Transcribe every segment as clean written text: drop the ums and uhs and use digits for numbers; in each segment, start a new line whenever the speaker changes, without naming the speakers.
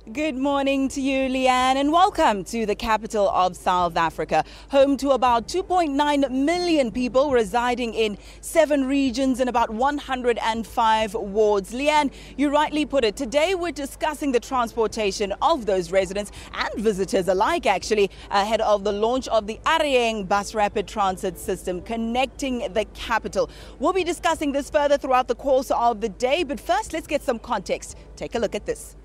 Good morning to you, Leanne, and welcome to the capital of South Africa, home to about 2.9 million people residing in 7 regions and about 105 wards. Leanne, you rightly put it. Today we're discussing the transportation of those residents and visitors alike, actually, ahead of the launch of the Arieng bus rapid transit system connecting the capital. We'll be discussing this further throughout the course of the day, but first let's get some context. Take a look at this.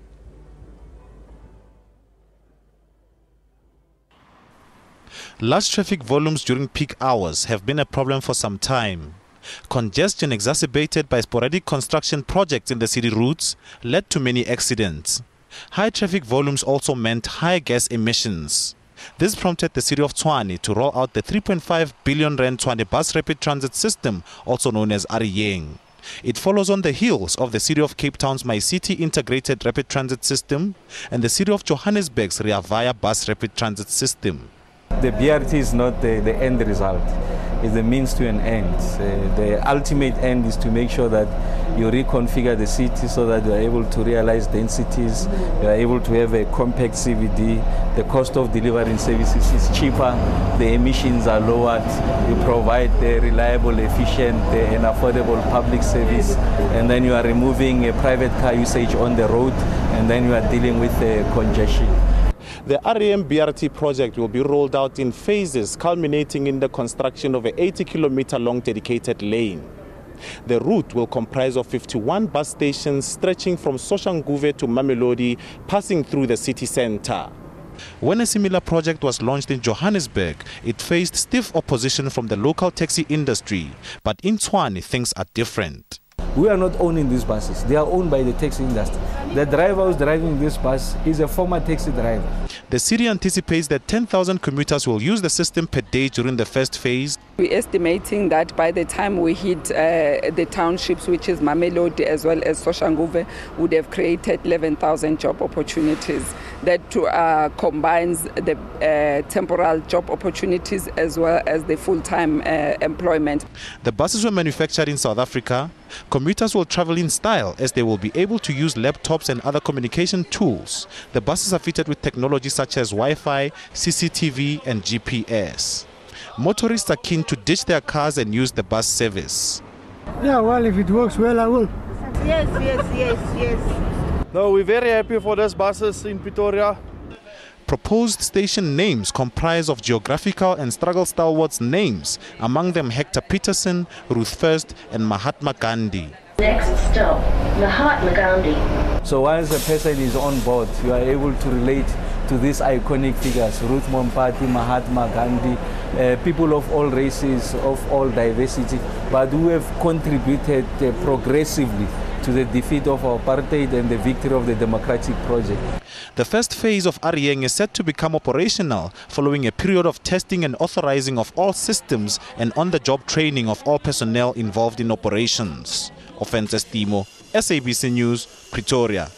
Large traffic volumes during peak hours have been a problem for some time. Congestion exacerbated by sporadic construction projects in the city routes led to many accidents. High traffic volumes also meant high gas emissions. This prompted the city of Tshwane to roll out the 3.5 billion rand Tshwane bus rapid transit system, also known as Arieng. It follows on the heels of the city of Cape Town's My City integrated rapid transit system and the city of Johannesburg's Rea Vaya bus rapid transit system.
The BRT is not the end result, it's the means to an end. The ultimate end is to make sure that you reconfigure the city so that you are able to realize densities, you are able to have a compact CBD, the cost of delivering services is cheaper, the emissions are lowered, you provide the reliable, efficient and affordable public service, and then you are removing a private car usage on the road, and then you are dealing with congestion.
The Arieng BRT project will be rolled out in phases, culminating in the construction of an 80-kilometer-long dedicated lane. The route will comprise of 51 bus stations stretching from Soshanguve to Mamelodi, passing through the city center. When a similar project was launched in Johannesburg, it faced stiff opposition from the local taxi industry. But in Tshwane, things are different.
We are not owning these buses. They are owned by the taxi industry. The driver who's driving this bus is a former taxi driver.
The city anticipates that 10,000 commuters will use the system per day during the first phase.
We're estimating that by the time we hit the townships, which is Mamelodi as well as Soshanguve, would have created 11,000 job opportunities. That combines the temporal job opportunities as well as the full-time employment.
The buses were manufactured in South Africa. Commuters will travel in style as they will be able to use laptops and other communication tools. The buses are fitted with technology such as Wi-Fi, CCTV and GPS. Motorists are keen to ditch their cars and use the bus service.
Yeah, well, if it works well, I will.
Yes. No, we're very happy for these buses in Pretoria.
Proposed station names comprise of geographical and struggle stalwarts names, among them Hector Peterson, Ruth First and Mahatma Gandhi.
Next stop, Mahatma Gandhi.
So once a person is on board, you are able to relate to these iconic figures, Ruth Mompati, Mahatma Gandhi, people of all races, of all diversity, but who have contributed progressively to the defeat of apartheid and the victory of the democratic project.
The first phase of Arieng is set to become operational following a period of testing and authorizing of all systems and on-the-job training of all personnel involved in operations. Offenses Timo, SABC News, Pretoria.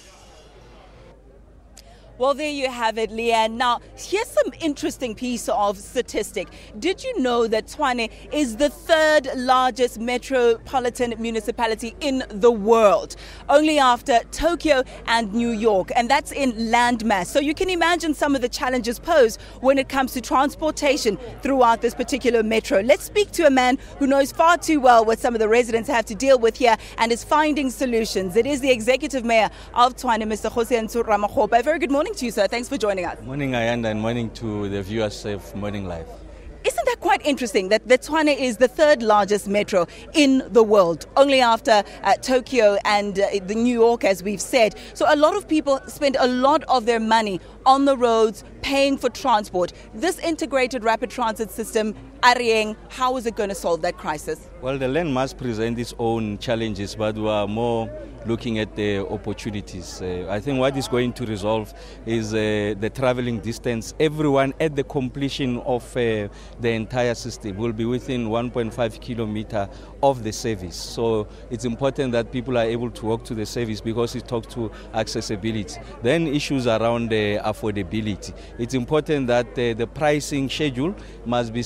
Well, there you have it, Leanne. Now, here's some interesting piece of statistic. Did you know that Tshwane is the 3rd largest metropolitan municipality in the world, only after Tokyo and New York, and that's in landmass. So you can imagine some of the challenges posed when it comes to transportation throughout this particular metro. Let's speak to a man who knows far too well what some of the residents have to deal with here and is finding solutions. It is the Executive Mayor of Tshwane, Mr. Jose Ramagopa. A very good morning to you, sir. Thanks for joining us.
Morning, Ayanda, and morning to the viewers of Morning Live.
Isn't that quite interesting that Tshwane is the 3rd largest metro in the world, only after Tokyo and the New York, as we've said. So a lot of people spend a lot of their money on the roads, paying for transport. This integrated rapid transit system, Arieng, how is it going to solve that crisis?
Well, the land must present its own challenges, but we are more looking at the opportunities. I think what is going to resolve is the traveling distance. Everyone at the completion of the entire system will be within 1.5 kilometers of the service. So it's important that people are able to walk to the service because it talks to accessibility. Then issues around affordability. It's important that the pricing schedule must be such that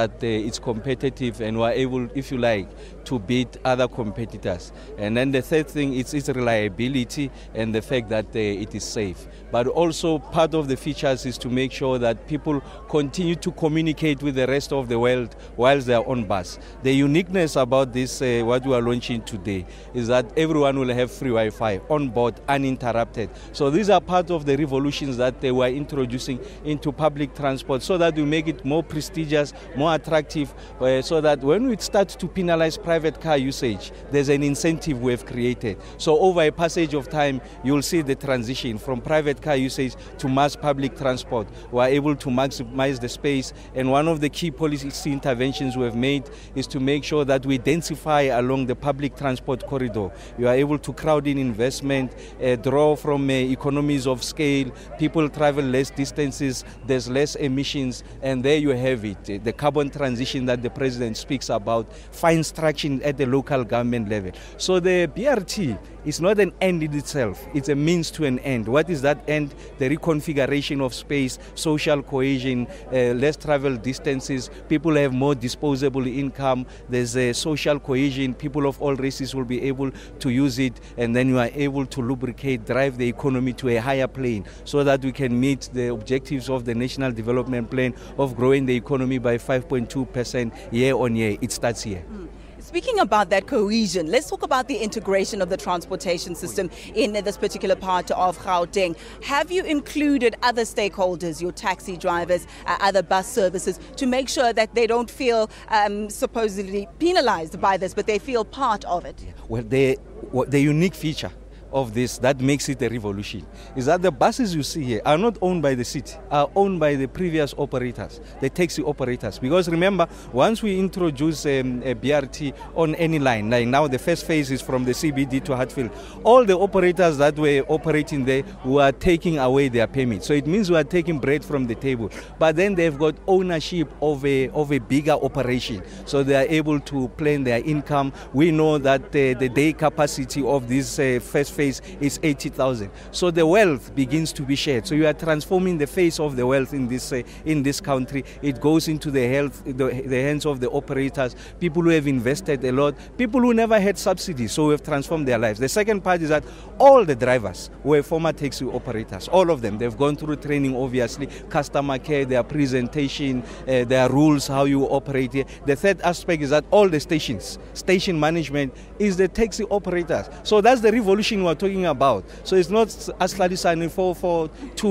that it's competitive and we're able, if you like, to beat other competitors. And then the third thing is its reliability and the fact that it is safe. But also part of the features is to make sure that people continue to communicate with the rest of the world whilst they are on bus. The uniqueness about this, what we are launching today, is that everyone will have free Wi-Fi on board, uninterrupted. So these are part of the revolutions that they were introducing into public transport, so that we make it more prestigious, more attractive, so that when we start to penalize private car usage, there's an incentive we have created. So over a passage of time, you'll see the transition from private car usage to mass public transport. We are able to maximize the space, and one of the key policy interventions we have made is to make sure that we densify along the public transport corridor. You are able to crowd in investment, draw from economies of scale, people travel less distances, there's less emissions, and there you have it, the carbon transition that the President speaks about, finds traction at the local government level. So the BRT is not an end in itself, it's a means to an end. What is that end? The reconfiguration of space, social cohesion, less travel distances, people have more disposable income, there's a social cohesion, people of all races will be able to use it, and then you are able to lubricate, drive the economy to a higher plane so that we can meet the objectives of the National Development Plan of growing the economy by 5.2% year on year. It starts here.
Speaking about that cohesion, let's talk about the integration of the transportation system in this particular part of Gauteng. Have you included other stakeholders, your taxi drivers, other bus services, to make sure that they don't feel supposedly penalized by this, but they feel part of it?
Well, the unique feature of this that makes it a revolution is that the buses you see here are not owned by the city, are owned by the previous operators, the taxi operators. Because remember, once we introduce a BRT on any line, like now the first phase is from the CBD to Hatfield, all the operators that were operating there were taking away their permit. So it means we are taking bread from the table. But then they've got ownership of a bigger operation. So they are able to plan their income. We know that the day capacity of this first phase is 80,000. So the wealth begins to be shared. So you are transforming the face of the wealth in this country. It goes into the hands of the operators, people who have invested a lot, people who never had subsidies, so we have transformed their lives. The second part is that all the drivers were former taxi operators, all of them. They've gone through training, obviously, customer care, their presentation, their rules, how you operate here. The third aspect is that all the station management is the taxi operators. So that's the revolution we're talking about. So it's not as Hlalisani for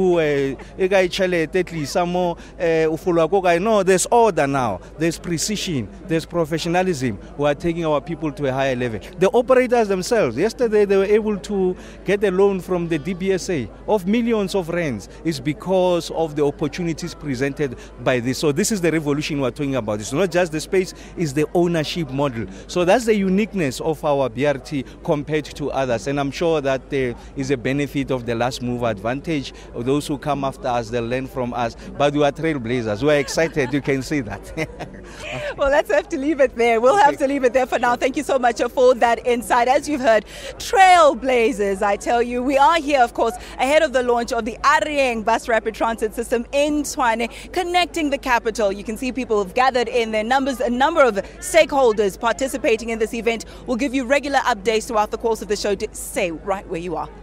no, there's order now, there's precision, there's professionalism. We are taking our people to a higher level. The operators themselves, yesterday they were able to get a loan from the DBSA of millions of rands. It's because of the opportunities presented by this. So this is the revolution we're talking about. It's not just the space, it's the ownership model. So that's the uniqueness of our BRT compared to others. And I'm sure that there is a benefit of the last mover advantage. Those who come after us, they'll learn from us. But we are trailblazers. We're excited. You can see that.
Well, let's have to leave it there. We'll have to leave it there for now. Thank you so much for that insight. As you've heard, trailblazers, I tell you. We are here, of course, ahead of the launch of the Arieng bus rapid transit system in Tshwane, connecting the capital. You can see people have gathered in their numbers, a number of stakeholders participating in this event. We'll give you regular updates throughout the course of the show. Stay right where you are.